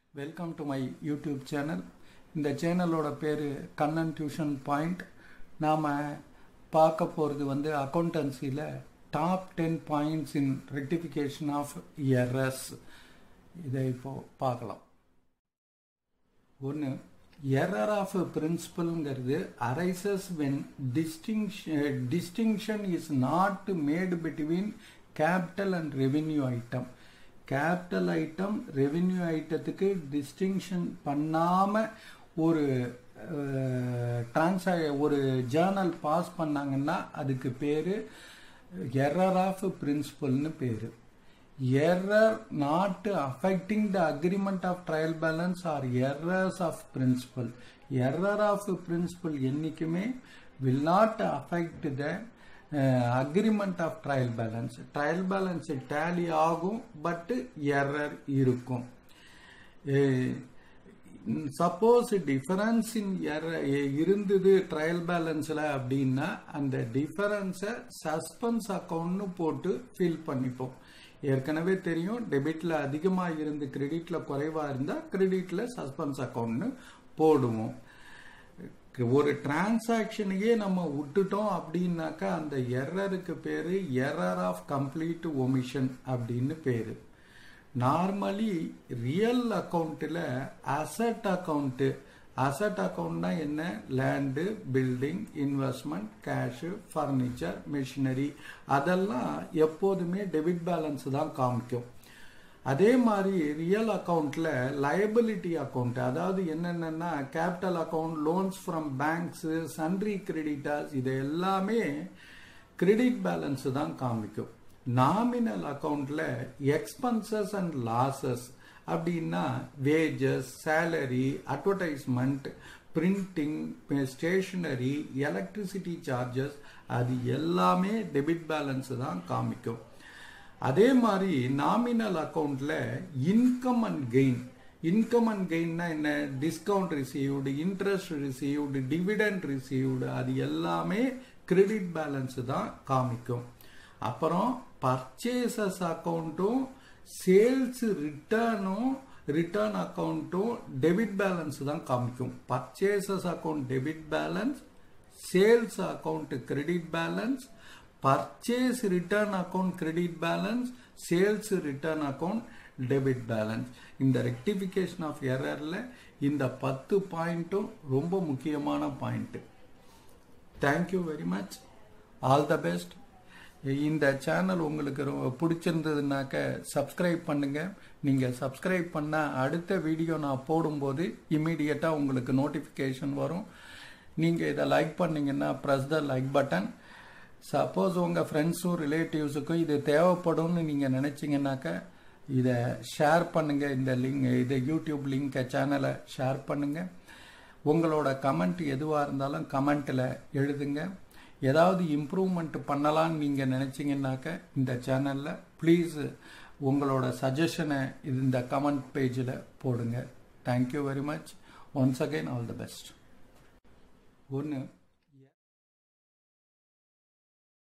Welcome to my YouTube channel. இந்த சேனலோட பேர் கண்ணன் டியூஷன் பாயிண்ட். நாம் பார்க்க போகிறது அக்கௌண்டன்சியில் top 10 points in rectification of errors. இதை இப்போது பார்க்கலாம். ஒன்று, எரர் ஆஃப் பிரின்சிபல்ங்கிறது arises when distinction is not made between capital and revenue item. Capital item revenue ஐட்டத்துக்கு டிஸ்டிங்ஷன் பண்ணாமல் ஒரு ஜேர்னல் பாஸ் பண்ணாங்கன்னா அதுக்கு பேர் எரர் ஆஃப் பிரின்சிபல்னு பேர். Error not affecting the agreement of trial balance are errors of principle. Error of principle என்னைக்குமே will not affect the agreement of trial balance. Trial balance tally ஆகும், but error இருக்கும். Suppose difference in error இருந்தது trial பேலன்ஸில் அப்படின்னா அந்த டிஃபரன்ஸை suspense அக்கௌண்ட்னு போட்டு fill பண்ணிப்போம். ஏற்கனவே தெரியும், டெபிட்ல அதிகமாக இருந்து கிரெடிட்ல குறைவாக இருந்தால் கிரெடிட்ல சஸ்பென்ஸ் அக்கௌண்ட்னு போடுவோம். ஒரு டிரான்சாக்ஷனையே நம்ம விட்டுட்டோம் அப்படின்னாக்கா அந்த எரருக்கு பேரு எரர் ஆஃப் கம்ப்ளீட் ஒமிஷன் அப்படின்னு பேரு. நார்மலி ரியல் அக்கௌண்ட்டில் அசட் அக்கௌண்ட்னா என்ன? Land, building, investment, cash, furniture, machinery, அதெல்லாம் எப்போதுமே டெபிட் பேலன்ஸ் தான் காமிக்கும். அதே மாதிரி ரியல் அக்கௌண்ட்ல லயபிலிட்டி அக்கௌண்ட், அதாவது என்னென்னா capital account, loans from banks, sundry creditors, இது எல்லாமே கிரெடிட் பேலன்ஸ் தான் காமிக்கும். நாமினல் அக்கௌண்ட்ல எக்ஸ்பென்சஸ் அண்ட் லாசஸ் அப்படின்னா wages, salary, advertisement, printing, stationery, electricity charges, அது எல்லாமே டெபிட் பேலன்ஸ் தான் காமிக்கும். அதே மாதிரி நாமினல் அக்கௌண்ட்ல இன்கம் அண்ட் கெயின்னா என்ன? Discount received, interest received, dividend received, அது எல்லாமே கிரெடிட் பேலன்ஸ் தான் காமிக்கும். அப்புறம் பர்ச்சேசஸ் அக்கௌண்ட்டும் சேல்ஸ் ரிட்டர்ன் அக்கௌண்ட்டும் டெபிட் பேலன்ஸ் தான் காமிக்கும். Purchases account debit balance, sales account credit balance, purchase return account credit balance, sales return account debit balance. இந்த ரெக்டிஃபிகேஷன் ஆஃப் எரர்ல இந்த 10 பாயிண்ட்டும் ரொம்ப முக்கியமான point. Thank you very much. All the best. இந்த சேனல் உங்களுக்கு பிடிச்சிருந்ததுனாக்க சப்ஸ்கிரைப் பண்ணுங்க. நீங்க சப்ஸ்கிரைப் பண்ண அடுத்த வீடியோ நான் போடும்போது இம்மீடியட்டா உங்களுக்கு நோட்டிபிகேஷன் வரும். நீங்க இதை லைக் பண்ணீங்கன்னா press the like button. Suppose உங்கள் ஃப்ரெண்ட்ஸும் ரிலேட்டிவ்ஸுக்கும் இது தேவைப்படும்னு நீங்கள் நினச்சிங்கன்னாக்க இதை ஷேர் பண்ணுங்கள். இந்த இது யூடியூப் லிங்கை சேனலை ஷேர் பண்ணுங்கள். உங்களோட கமெண்ட் எதுவாக இருந்தாலும் கமெண்ட்டில் எழுதுங்க. ஏதாவது இம்ப்ரூவ்மெண்ட் பண்ணலான்னு நீங்கள் நினச்சிங்கன்னாக்க இந்த சேனலில் ப்ளீஸ் உங்களோட சஜஷனை இந்த கமெண்ட் பேஜில் போடுங்க. Thank you very much. Once again all the best. ஒன்று,